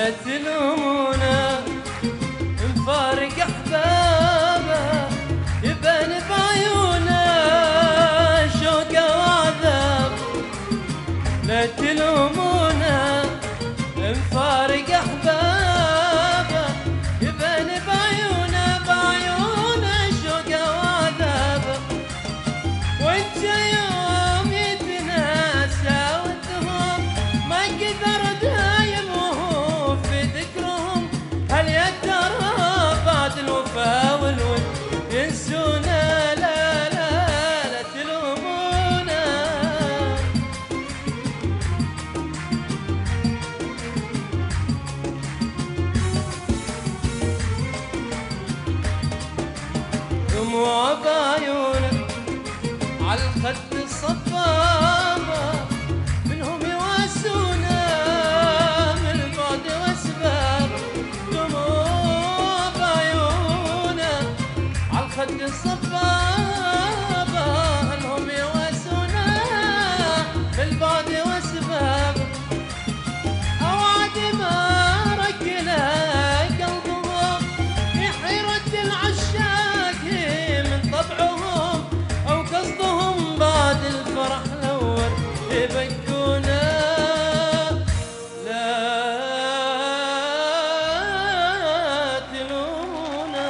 لا تلومونا نفارق احبابه يبان بعيونه شوقه وعذاب. لا تلومونا نفارق احبابه يبان بعيونه شوقه وعذاب. وانت يوم يتناسى والدهور ما قدر دايم وهو في ذكرهم. هل يا ترى بعد الوفا والود ينسونا؟ لا لا لا تلومونا. دموع بعيونك عالخد الصفابة منهم يواسونا من البعد واسباب. دموع بعيونا عالخد الصفابة منهم يواسونا من البعد واسباب. أوعد ما ركنا قلبهم يحيرة العشاق من طبعهم أو قصدهم بعد الفرح نور يبكونا. لا تلومونا.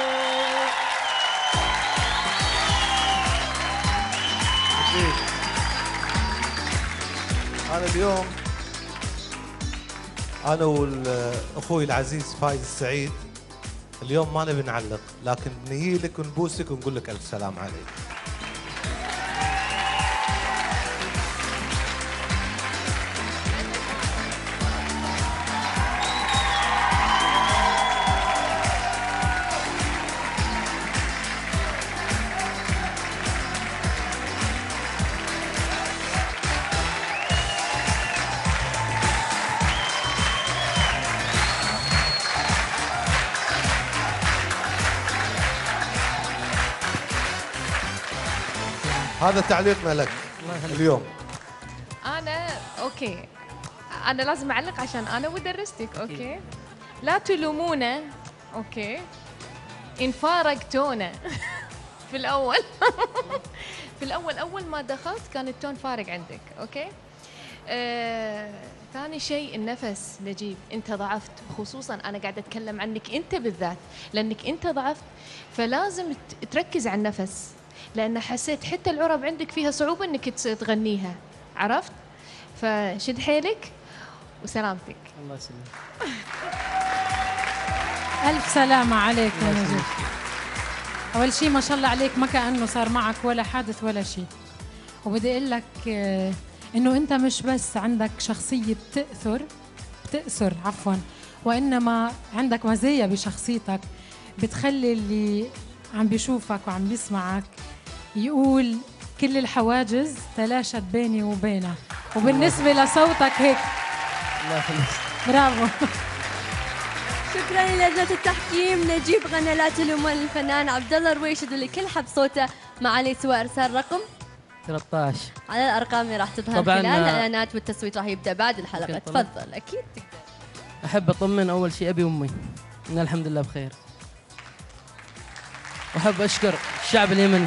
أنا اليوم أنا وأخوي العزيز فايز السعيد اليوم ما نبي نعلق، لكن بنيجي لك ونبوسك ونقول لك ألف سلام عليك. هذا تعليقنا لك اليوم. اوكي انا لازم اعلق عشان انا ودرستك. اوكي لا تلومونا. اوكي ان فارقتونا في الاول في الاول اول ما دخلت كان التون فارق عندك. اوكي ثاني شيء النفس. نجيب انت ضعفت، خصوصا انا قاعده اتكلم عنك انت بالذات لانك انت ضعفت، فلازم تركز على النفس لان حسيت حتى العرب عندك فيها صعوبه انك تغنيها. عرفت؟ فشد حيلك وسلامتك. الله يسلمك. ألف سلامة عليك يا نجيب. أول شيء ما شاء الله عليك ما كأنه صار معك ولا حادث ولا شيء. وبدي أقول لك إنه أنت مش بس عندك شخصية بتأثر عفواً، وإنما عندك مزايا بشخصيتك بتخلي اللي عم بيشوفك وعم بيسمعك يقول كل الحواجز تلاشت بيني وبينه. وبالنسبة لصوتك هيك الله يخليك. برافو. شكرا للجنة التحكيم. نجيب غنى لا تلومون الفنان عبد الله الرويشد اللي كل حب صوته ما عليه سوى ارسال رقم 13 على الارقام اللي راح تظهر خلال الاعلانات، والتصويت راح يبدا بعد الحلقه. تفضل. اكيد تقدر. احب اطمن اول شيء ابي وامي ان الحمد لله بخير. واحب اشكر الشعب اليمني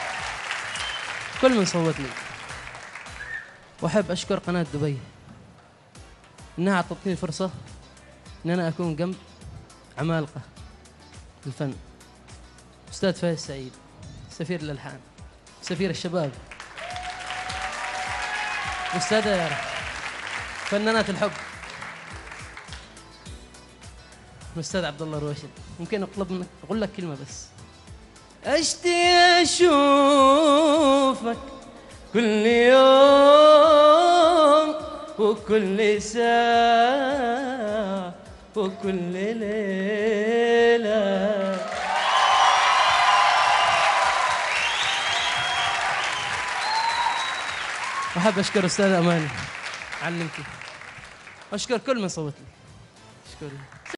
كل من صوت لي. واحب اشكر قناه دبي انها اعطتني الفرصه ان انا اكون جنب عمالقه الفن. استاذ فايز سعيد، سفير الالحان، سفير الشباب، استاذه يارا، فنانات الحب، الاستاذ عبد الله الرويشد. ممكن اطلب منك اقول لك كلمه بس؟ اشتي اشوفك كل يوم وكل ساعة وكل ليلة. وأحب أشكر أستاذ أماني علمتي، وأشكر كل من صوت لي. أشكرك.